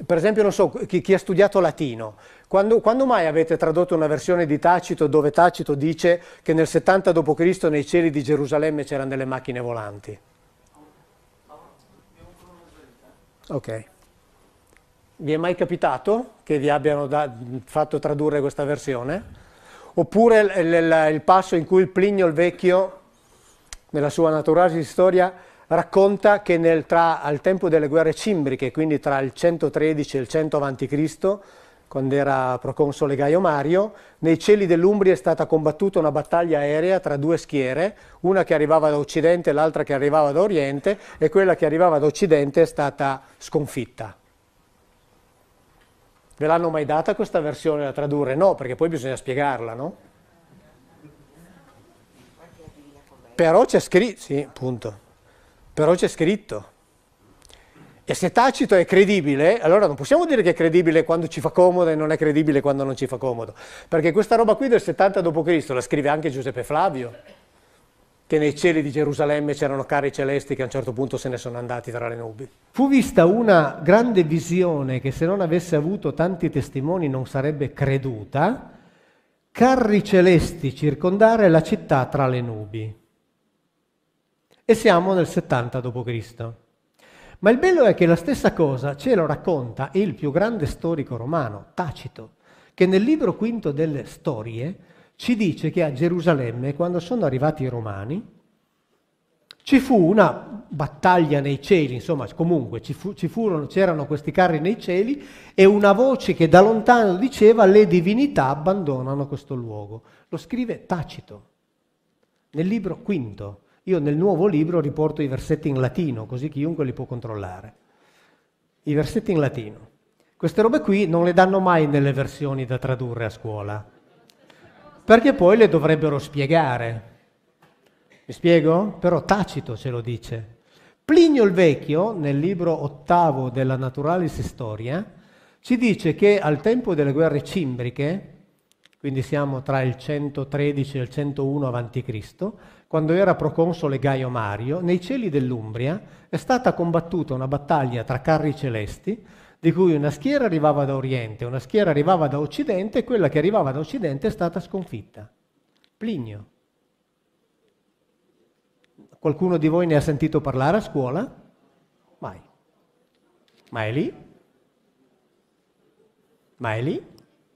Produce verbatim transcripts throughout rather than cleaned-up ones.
per esempio, non so, chi, chi ha studiato latino, quando, quando mai avete tradotto una versione di Tacito dove Tacito dice che nel settanta dopo Cristo nei cieli di Gerusalemme c'erano delle macchine volanti? Ok. Vi è mai capitato che vi abbiano da, fatto tradurre questa versione? Oppure il, il, il passo in cui il Plinio il Vecchio, nella sua Naturale Storia, racconta che nel, tra, al tempo delle guerre cimbriche, quindi tra il centotredici e il cento avanti Cristo, quando era proconsole Gaio Mario, nei cieli dell'Umbria è stata combattuta una battaglia aerea tra due schiere, una che arrivava da occidente e l'altra che arrivava da oriente, e quella che arrivava da occidente è stata sconfitta. Ve l'hanno mai data questa versione da tradurre? No, perché poi bisogna spiegarla, no? Però c'è scritto, sì, appunto. Però c'è scritto. E se Tacito è credibile, allora non possiamo dire che è credibile quando ci fa comodo e non è credibile quando non ci fa comodo. Perché questa roba qui del settanta dopo Cristo la scrive anche Giuseppe Flavio, che nei cieli di Gerusalemme c'erano carri celesti che a un certo punto se ne sono andati tra le nubi. Fu vista una grande visione che se non avesse avuto tanti testimoni non sarebbe creduta, carri celesti circondare la città tra le nubi. E siamo nel settanta dopo Cristo. Ma il bello è che la stessa cosa ce lo racconta il più grande storico romano, Tacito, che nel libro quinto delle Storie ci dice che a Gerusalemme, quando sono arrivati i Romani, ci fu una battaglia nei cieli, insomma, comunque ci fu, ci furono, c'erano questi carri nei cieli e una voce che da lontano diceva le divinità abbandonano questo luogo. Lo scrive Tacito, nel libro quinto. Io nel nuovo libro riporto i versetti in latino, così chiunque li può controllare. I versetti in latino. Queste robe qui non le danno mai nelle versioni da tradurre a scuola, perché poi le dovrebbero spiegare. Mi spiego? Però Tacito ce lo dice. Plinio il Vecchio, nel libro ottavo della Naturalis Storia, ci dice che al tempo delle guerre cimbriche, quindi siamo tra il centotredici e il centouno avanti Cristo, quando era proconsole Gaio Mario, nei cieli dell'Umbria è stata combattuta una battaglia tra carri celesti, di cui una schiera arrivava da oriente, una schiera arrivava da occidente, e quella che arrivava da occidente è stata sconfitta. Plinio. Qualcuno di voi ne ha sentito parlare a scuola? Mai. Ma è lì? Ma è lì?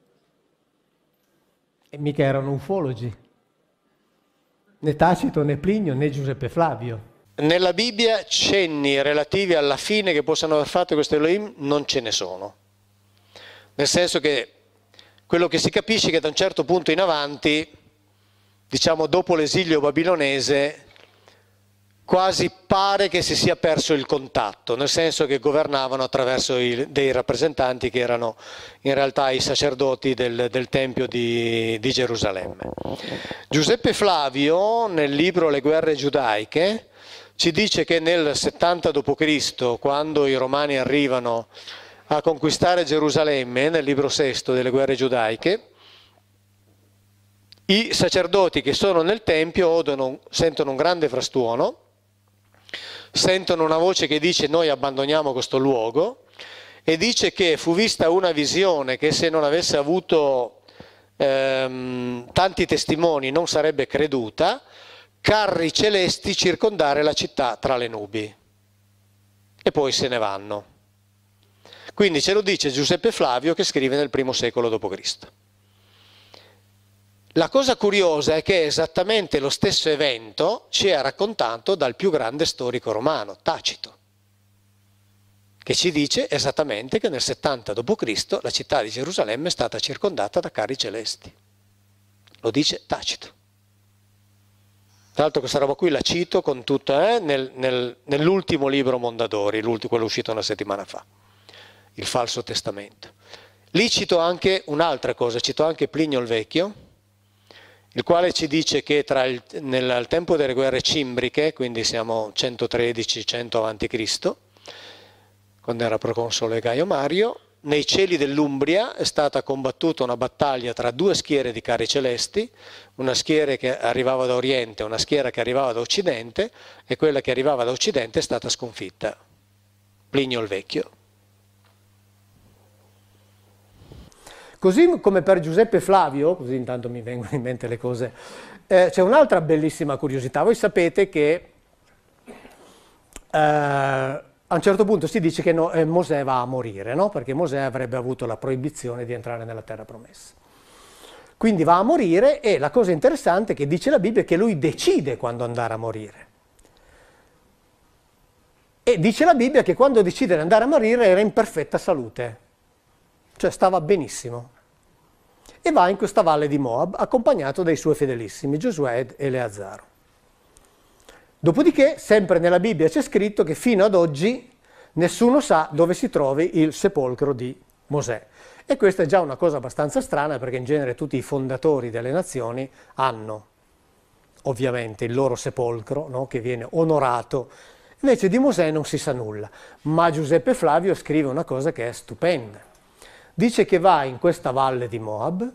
E mica erano ufologi. Né Tacito, né Plinio, né Giuseppe Flavio. Nella Bibbia cenni relativi alla fine che possano aver fatto questo Elohim non ce ne sono. Nel senso che quello che si capisce è che da un certo punto in avanti, diciamo dopo l'esilio babilonese, quasi pare che si sia perso il contatto, nel senso che governavano attraverso i, dei rappresentanti che erano in realtà i sacerdoti del, del Tempio di, di Gerusalemme. Giuseppe Flavio, nel libro Le guerre giudaiche, ci dice che nel settanta dopo Cristo, quando i romani arrivano a conquistare Gerusalemme, nel libro sesto delle guerre giudaiche, i sacerdoti che sono nel Tempio odono, sentono un grande frastuono, sentono una voce che dice noi abbandoniamo questo luogo, e dice che fu vista una visione che se non avesse avuto ehm, tanti testimoni non sarebbe creduta, carri celesti circondare la città tra le nubi, e poi se ne vanno. Quindi ce lo dice Giuseppe Flavio, che scrive nel primo secolo dopo Cristo. La cosa curiosa è che esattamente lo stesso evento ci è raccontato dal più grande storico romano, Tacito, che ci dice esattamente che nel settanta dopo Cristo la città di Gerusalemme è stata circondata da carri celesti. Lo dice Tacito. Tra l'altro questa roba qui la cito con tutta, eh, nel, nel, nell'ultimo libro Mondadori, l'ultimo, quello uscito una settimana fa, il Falso Testamento. Lì cito anche un'altra cosa, cito anche Plinio il Vecchio, il quale ci dice che tra il, nel al tempo delle guerre cimbriche, quindi siamo centotredici cento avanti Cristo, quando era proconsole Gaio Mario, nei cieli dell'Umbria è stata combattuta una battaglia tra due schiere di carri celesti, una schiera che arrivava da oriente e una schiera che arrivava da occidente, e quella che arrivava da occidente è stata sconfitta. Plinio il Vecchio. Così come per Giuseppe Flavio, così intanto mi vengono in mente le cose, eh, c'è un'altra bellissima curiosità. Voi sapete che eh, a un certo punto si dice che no, eh, Mosè va a morire, no? Perché Mosè avrebbe avuto la proibizione di entrare nella terra promessa. Quindi va a morire e la cosa interessante che dice la Bibbia è che lui decide quando andare a morire. E dice la Bibbia che quando decide di andare a morire era in perfetta salute, cioè stava benissimo. E va in questa valle di Moab accompagnato dai suoi fedelissimi, Giosuè ed Eleazaro. Dopodiché, sempre nella Bibbia c'è scritto che fino ad oggi nessuno sa dove si trovi il sepolcro di Mosè. E questa è già una cosa abbastanza strana, perché in genere tutti i fondatori delle nazioni hanno ovviamente il loro sepolcro, no? Che viene onorato. Invece di Mosè non si sa nulla. Ma Giuseppe Flavio scrive una cosa che è stupenda. Dice che va in questa valle di Moab,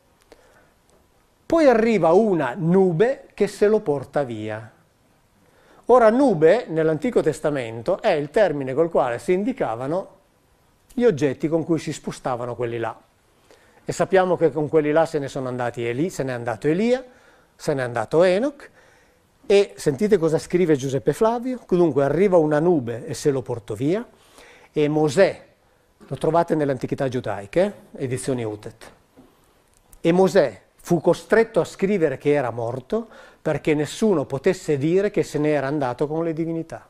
poi arriva una nube che se lo porta via. Ora, nube nell'Antico Testamento è il termine col quale si indicavano gli oggetti con cui si spostavano quelli là. E sappiamo che con quelli là se ne sono andati Eli, se n'è andato Elia, se n'è andato Enoch, e sentite cosa scrive Giuseppe Flavio. Dunque arriva una nube e se lo portò via, e Mosè, lo trovate nelle antichità giudaiche, edizioni Utet, e Mosè fu costretto a scrivere che era morto perché nessuno potesse dire che se ne era andato con le divinità.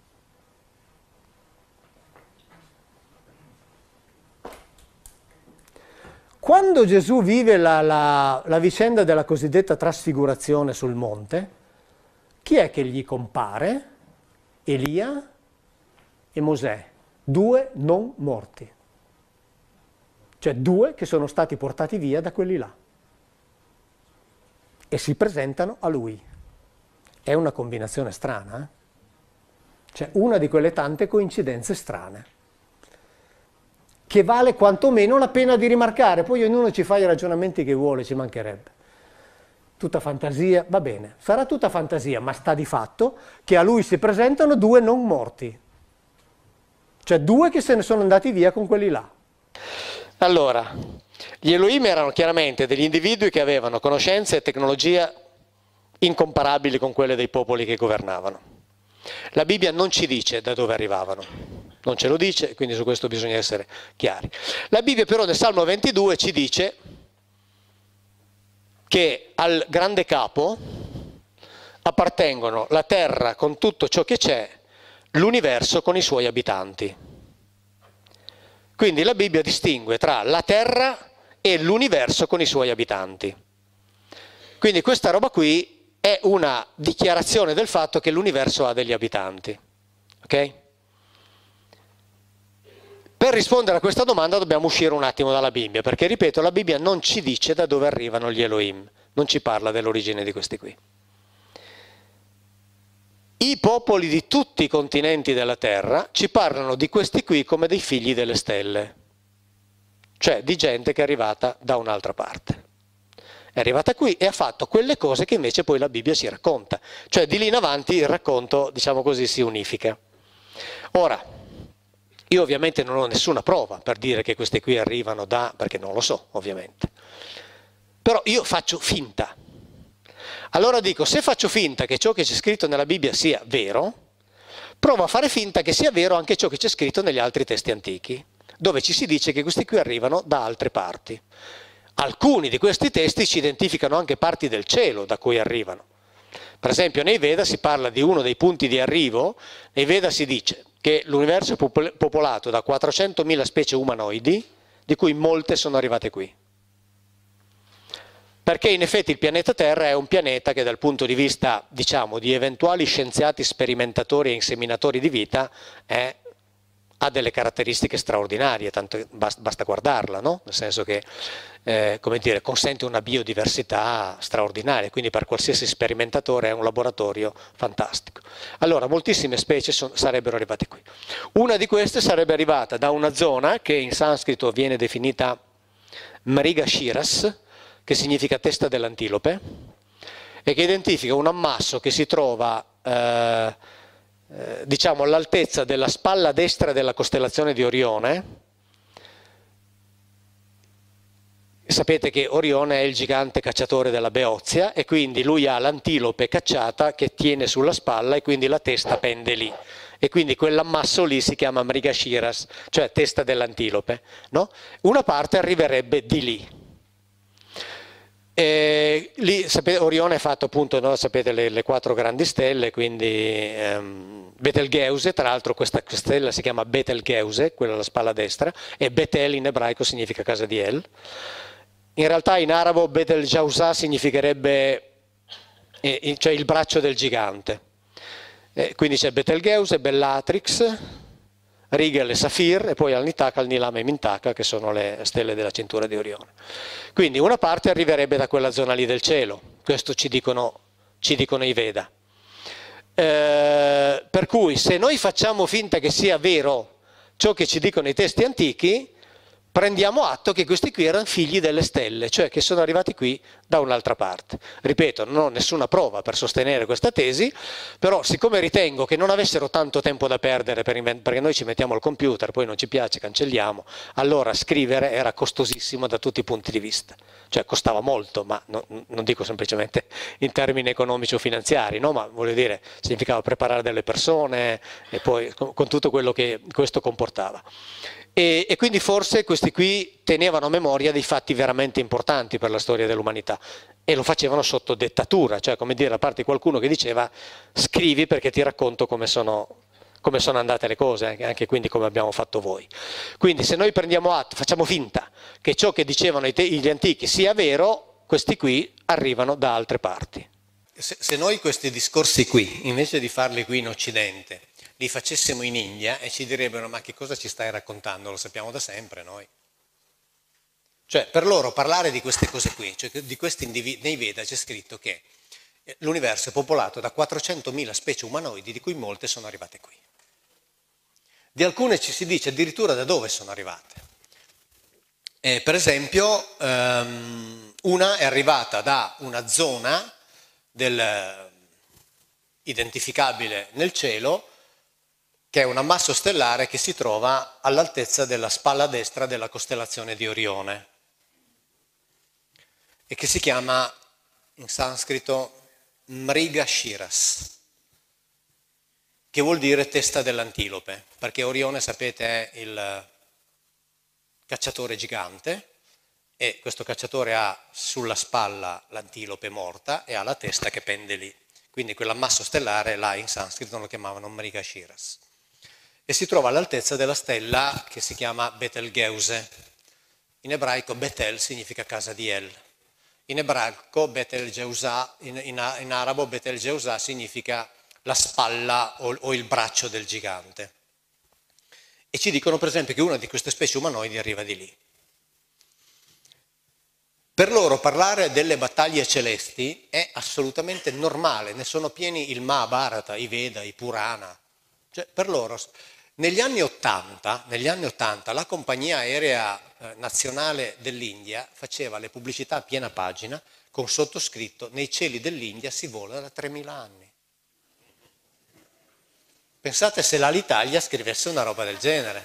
Quando Gesù vive la, la, la vicenda della cosiddetta trasfigurazione sul monte, chi è che gli compare? Elia e Mosè, due non morti, cioè due che sono stati portati via da quelli là e si presentano a lui. È una combinazione strana, eh? Cioè una di quelle tante coincidenze strane, che vale quantomeno la pena di rimarcare. Poi ognuno ci fa i ragionamenti che vuole, ci mancherebbe. Tutta fantasia, va bene, sarà tutta fantasia, ma sta di fatto che a lui si presentano due non morti, cioè due che se ne sono andati via con quelli là. Allora, gli Elohim erano chiaramente degli individui che avevano conoscenze e tecnologia incomparabili con quelle dei popoli che governavano. La Bibbia non ci dice da dove arrivavano, non ce lo dice, quindi su questo bisogna essere chiari. La Bibbia però nel Salmo ventidue ci dice che al grande capo appartengono la terra con tutto ciò che c'è, l'universo con i suoi abitanti. Quindi la Bibbia distingue tra la terra e l'universo con i suoi abitanti. Quindi questa roba qui è una dichiarazione del fatto che l'universo ha degli abitanti. Ok? Per rispondere a questa domanda dobbiamo uscire un attimo dalla Bibbia, perché ripeto, la Bibbia non ci dice da dove arrivano gli Elohim, non ci parla dell'origine di questi qui. I popoli di tutti i continenti della terra ci parlano di questi qui come dei figli delle stelle, cioè di gente che è arrivata da un'altra parte. È arrivata qui e ha fatto quelle cose che invece poi la Bibbia ci racconta, cioè di lì in avanti il racconto, diciamo così, si unifica. Ora, io ovviamente non ho nessuna prova per dire che questi qui arrivano da, perché non lo so ovviamente, però io faccio finta. Allora dico, se faccio finta che ciò che c'è scritto nella Bibbia sia vero, provo a fare finta che sia vero anche ciò che c'è scritto negli altri testi antichi, dove ci si dice che questi qui arrivano da altre parti. Alcuni di questi testi ci identificano anche parti del cielo da cui arrivano. Per esempio nei Veda si parla di uno dei punti di arrivo, nei Veda si dice che l'universo è popolato da quattrocentomila specie umanoidi, di cui molte sono arrivate qui. Perché in effetti il pianeta Terra è un pianeta che dal punto di vista, diciamo, di eventuali scienziati sperimentatori e inseminatori di vita è, ha delle caratteristiche straordinarie, tanto basta, basta guardarla, no? Nel senso che eh, come dire, consente una biodiversità straordinaria, quindi per qualsiasi sperimentatore è un laboratorio fantastico. Allora, moltissime specie son, sarebbero arrivate qui. Una di queste sarebbe arrivata da una zona che in sanscrito viene definita Mrigashiras, che significa testa dell'antilope, e che identifica un ammasso che si trova eh, eh, diciamo all'altezza della spalla destra della costellazione di Orione, sapete che Orione è il gigante cacciatore della Beozia e quindi lui ha l'antilope cacciata che tiene sulla spalla e quindi la testa pende lì. E quindi quell'ammasso lì si chiama Mrigashiras, cioè testa dell'antilope, no? Una parte arriverebbe di lì. E lì sapete, Orione è fatto appunto, no? Sapete, le, le quattro grandi stelle, quindi ehm, Betelgeuse, tra l'altro questa stella si chiama Betelgeuse, quella alla spalla destra, e Betel in ebraico significa casa di El. In realtà in arabo Betelgeuse significherebbe eh, cioè il braccio del gigante. Eh, quindi c'è Betelgeuse, Bellatrix, Rigel e Safir, e poi Al-Nitaka, Al-Nilam e Mintaka, che sono le stelle della cintura di Orione. Quindi una parte arriverebbe da quella zona lì del cielo, questo ci dicono, ci dicono i Veda. Eh, per cui se noi facciamo finta che sia vero ciò che ci dicono i testi antichi, prendiamo atto che questi qui erano figli delle stelle, cioè che sono arrivati qui da un'altra parte. Ripeto, non ho nessuna prova per sostenere questa tesi, però siccome ritengo che non avessero tanto tempo da perdere per perché noi ci mettiamo al computer, poi non ci piace, cancelliamo, allora scrivere era costosissimo da tutti i punti di vista. Cioè costava molto, ma no, non dico semplicemente in termini economici o finanziari, no? Ma voglio dire, significava preparare delle persone e poi con, con tutto quello che questo comportava. E, e quindi forse questi qui tenevano a memoria dei fatti veramente importanti per la storia dell'umanità e lo facevano sotto dettatura, cioè come dire da parte di qualcuno che diceva scrivi perché ti racconto come sono, come sono andate le cose, anche quindi come abbiamo fatto voi. Quindi se noi prendiamo atto, facciamo finta che ciò che dicevano gli antichi sia vero, questi qui arrivano da altre parti. Se, se noi questi discorsi qui, invece di farli qui in Occidente, li facessimo in India e ci direbbero ma che cosa ci stai raccontando, lo sappiamo da sempre noi. Cioè per loro parlare di queste cose qui, cioè di questi individui, nei Veda c'è scritto che l'universo è popolato da quattrocentomila specie umanoidi di cui molte sono arrivate qui. Di alcune ci si dice addirittura da dove sono arrivate. Eh, per esempio um, una è arrivata da una zona del, identificabile nel cielo che è un ammasso stellare che si trova all'altezza della spalla destra della costellazione di Orione e che si chiama in sanscrito Mrigashiras, che vuol dire testa dell'antilope, perché Orione, sapete, è il cacciatore gigante e questo cacciatore ha sulla spalla l'antilope morta e ha la testa che pende lì. Quindi quell'ammasso stellare là in sanscrito lo chiamavano Mrigashiras. E si trova all'altezza della stella che si chiama Betelgeuse. In ebraico Betel significa casa di El. In ebraico Betelgeuse, in, in, in arabo Betelgeuse significa la spalla o, o il braccio del gigante. E ci dicono per esempio che una di queste specie umanoidi arriva di lì. Per loro parlare delle battaglie celesti è assolutamente normale, ne sono pieni il Mahabharata, i Veda, i Purana. Cioè per loro... Negli anni Ottanta, negli anni Ottanta la compagnia aerea eh, nazionale dell'India faceva le pubblicità a piena pagina con sottoscritto nei cieli dell'India si vola da tremila anni. Pensate se l'Alitalia scrivesse una roba del genere.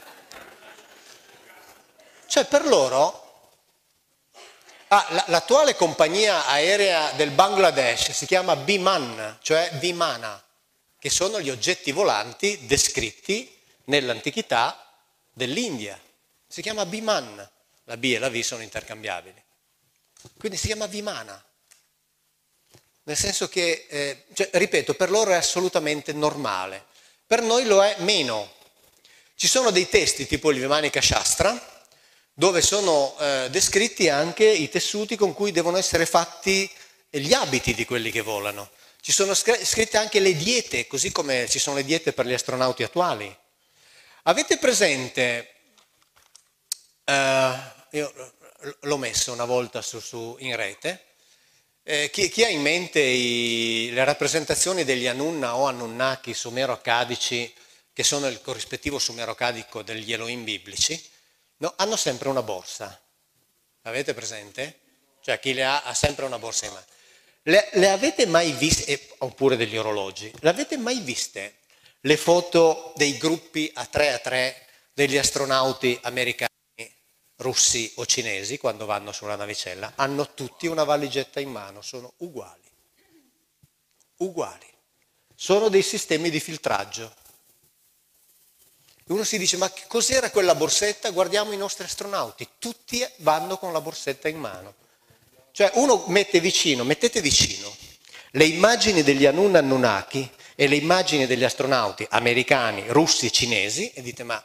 Cioè per loro, ah, l'attuale compagnia aerea del Bangladesh si chiama Biman, cioè Vimana, che sono gli oggetti volanti descritti nell'antichità dell'India. Si chiama Biman, la B e la V sono intercambiabili. Quindi si chiama Vimana. Nel senso che, eh, cioè, ripeto, per loro è assolutamente normale. Per noi lo è meno. Ci sono dei testi tipo il Vimanika Shastra, dove sono eh, descritti anche i tessuti con cui devono essere fatti gli abiti di quelli che volano. Ci sono scritte anche le diete, così come ci sono le diete per gli astronauti attuali. Avete presente, eh, io l'ho messo una volta su, su, in rete, eh, chi, chi ha in mente i, le rappresentazioni degli Anunna o Anunnaki sumero-accadici, che sono il corrispettivo sumero-accadico degli Elohim biblici, no, hanno sempre una borsa. Avete presente? Cioè chi le ha ha sempre una borsa in mano. Le, le avete mai viste, oppure degli orologi, le avete mai viste le foto dei gruppi a tre a tre degli astronauti americani russi o cinesi, quando vanno sulla navicella, hanno tutti una valigetta in mano, sono uguali. Uguali. Sono dei sistemi di filtraggio. Uno si dice, ma che cos'era quella borsetta? Guardiamo i nostri astronauti, tutti vanno con la borsetta in mano. Cioè uno mette vicino, mettete vicino le immagini degli Anunnaki Anunnaki e le immagini degli astronauti americani, russi, cinesi, e dite, ma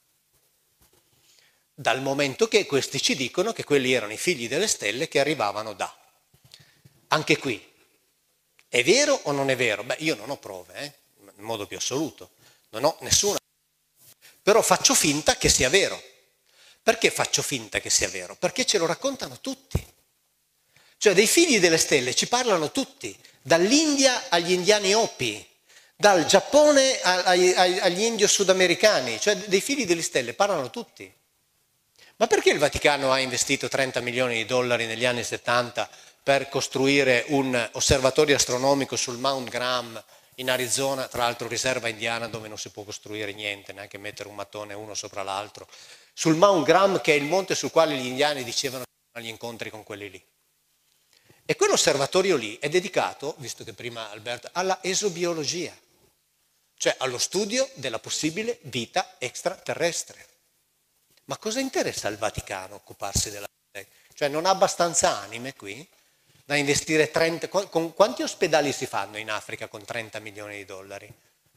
dal momento che questi ci dicono che quelli erano i figli delle stelle che arrivavano da. Anche qui, è vero o non è vero? Beh, io non ho prove, eh, in modo più assoluto, non ho nessuna. Però faccio finta che sia vero. Perché faccio finta che sia vero? Perché ce lo raccontano tutti. Cioè dei figli delle stelle ci parlano tutti, dall'India agli indiani Hopi, dal Giappone agli, agli indio sudamericani, cioè dei figli delle stelle parlano tutti. Ma perché il Vaticano ha investito trenta milioni di dollari negli anni settanta per costruire un osservatorio astronomico sul Mount Graham in Arizona, tra l'altro riserva indiana dove non si può costruire niente, neanche mettere un mattone uno sopra l'altro, sul Mount Graham, che è il monte sul quale gli indiani dicevano che erano gli incontri con quelli lì. E quell'osservatorio lì è dedicato, visto che prima Alberto, alla esobiologia, cioè allo studio della possibile vita extraterrestre. Ma cosa interessa al Vaticano occuparsi della vita? Cioè non ha abbastanza anime qui da investire trenta... Con quanti ospedali si fanno in Africa con trenta milioni di dollari?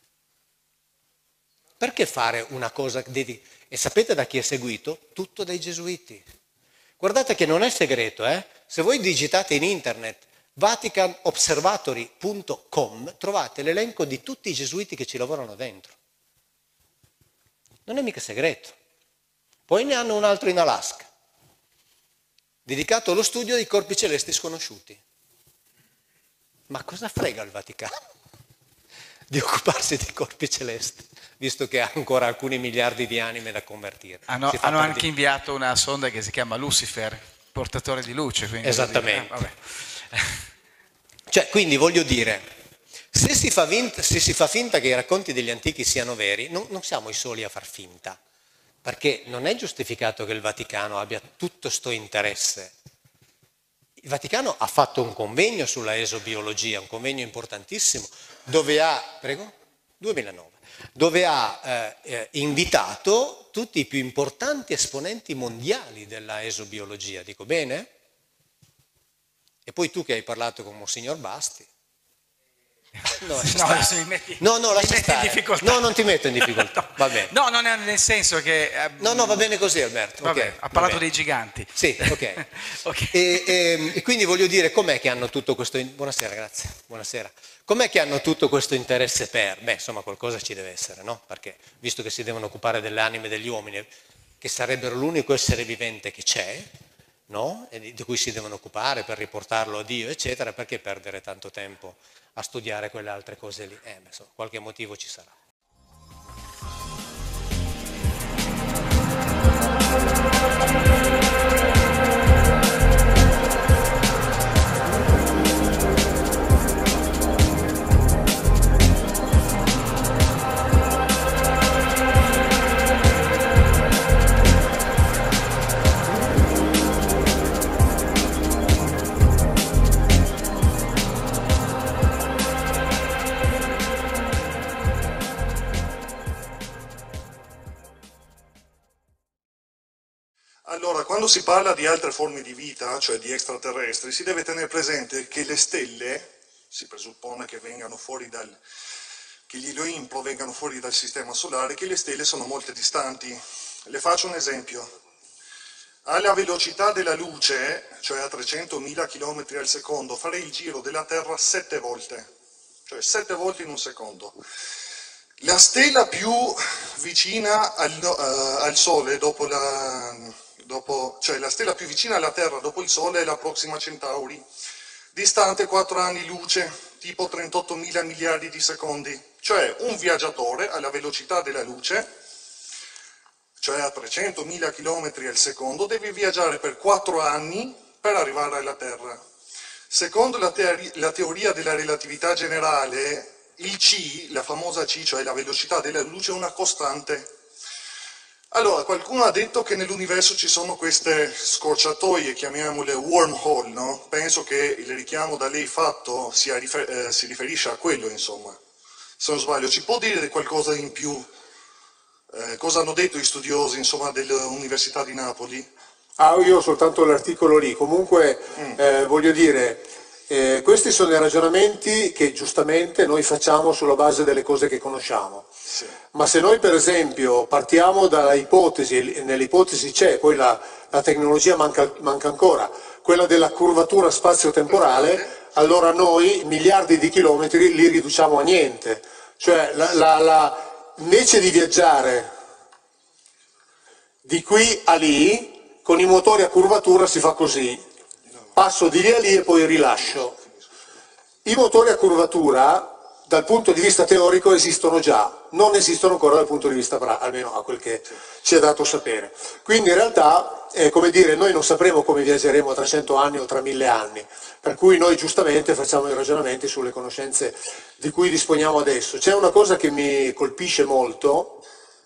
Perché fare una cosa... Di... E sapete da chi è seguito? Tutto dai gesuiti. Guardate che non è segreto, eh? Se voi digitate in internet vatican observatory punto com trovate l'elenco di tutti i gesuiti che ci lavorano dentro. Non è mica segreto. Poi ne hanno un altro in Alaska, dedicato allo studio dei corpi celesti sconosciuti. Ma cosa frega il Vaticano di occuparsi dei corpi celesti, visto che ha ancora alcuni miliardi di anime da convertire? Hanno, hanno anche inviato una sonda che si chiama Lucifer, portatore di luce. Quindi esattamente. Eh, vabbè. Cioè, quindi voglio dire, se si, fa finta, se si fa finta che i racconti degli antichi siano veri, non, non siamo i soli a far finta. Perché non è giustificato che il Vaticano abbia tutto sto interesse. Il Vaticano ha fatto un convegno sulla esobiologia, un convegno importantissimo, dove ha, prego, duemilanove, dove ha eh, eh, invitato tutti i più importanti esponenti mondiali della esobiologia. Dico bene? E poi tu che hai parlato con Monsignor Basti. No, no, mi metti, no, no, mi metti in difficoltà. No, non ti metto in difficoltà, va bene. No, non è nel senso che... Eh, no, no, va bene così Alberto. Vabbè, okay, ha parlato dei giganti. Sì, ok. okay. E, e, e quindi voglio dire, com'è che hanno tutto questo... In... Buonasera, grazie, buonasera. Com'è che hanno tutto questo interesse per? Beh, insomma, qualcosa ci deve essere, no? Perché, visto che si devono occupare delle anime degli uomini, che sarebbero l'unico essere vivente che c'è, no? E di, di cui si devono occupare per riportarlo a Dio, eccetera, perché perdere tanto tempo a studiare quelle altre cose lì? Eh, beh, insomma, qualche motivo ci sarà. Allora, quando si parla di altre forme di vita, cioè di extraterrestri, si deve tenere presente che le stelle, si presuppone che vengano fuori dal, che gli Elohim provengano fuori dal sistema solare, che le stelle sono molto distanti. Le faccio un esempio. Alla velocità della luce, cioè a trecentomila chilometri al secondo, farei il giro della Terra sette volte, cioè sette volte in un secondo. La stella più vicina al, uh, al Sole dopo la... Dopo, cioè la stella più vicina alla Terra dopo il Sole è la Proxima Centauri, distante quattro anni luce, tipo trentottomila miliardi di secondi. Cioè un viaggiatore alla velocità della luce, cioè a trecentomila chilometri al secondo, deve viaggiare per quattro anni per arrivare alla Terra. Secondo la, teori- la teoria della relatività generale, il c, la famosa c, cioè la velocità della luce, è una costante. Allora, qualcuno ha detto che nell'universo ci sono queste scorciatoie, chiamiamole wormhole, no? Penso che il richiamo da lei fatto sia rifer- eh, si riferisce a quello, insomma. Se non sbaglio, ci può dire qualcosa in più? Eh, cosa hanno detto gli studiosi, insomma, dell'Università di Napoli? Ah, io ho soltanto l'articolo lì, comunque Mm. eh, voglio dire, eh, questi sono i ragionamenti che giustamente noi facciamo sulla base delle cose che conosciamo. Sì. Ma se noi per esempio partiamo dalla ipotesi, e nell'ipotesi c'è, poi la, la tecnologia manca, manca ancora, quella della curvatura spazio-temporale, allora noi miliardi di chilometri li riduciamo a niente. Cioè la, la, la, invece di viaggiare di qui a lì, con i motori a curvatura si fa così, passo di lì a lì e poi rilascio. I motori a curvatura dal punto di vista teorico esistono già, non esistono ancora dal punto di vista pratico, almeno a quel che ci è dato sapere. Quindi in realtà, eh, come dire, noi non sapremo come viaggeremo tra cento anni o tra mille anni, per cui noi giustamente facciamo i ragionamenti sulle conoscenze di cui disponiamo adesso. C'è una cosa che mi colpisce molto,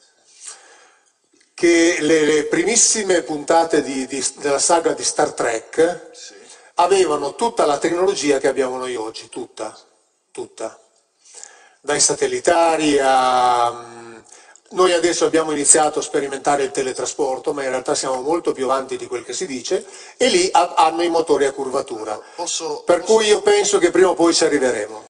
che le, le primissime puntate di, di, della saga di Star Trek Sì. avevano tutta la tecnologia che abbiamo noi oggi, tutta, tutta. Dai satellitari a... Noi adesso abbiamo iniziato a sperimentare il teletrasporto, ma in realtà siamo molto più avanti di quel che si dice, e lì ha- hanno i motori a curvatura. Posso, Per posso- cui io penso che prima o poi ci arriveremo.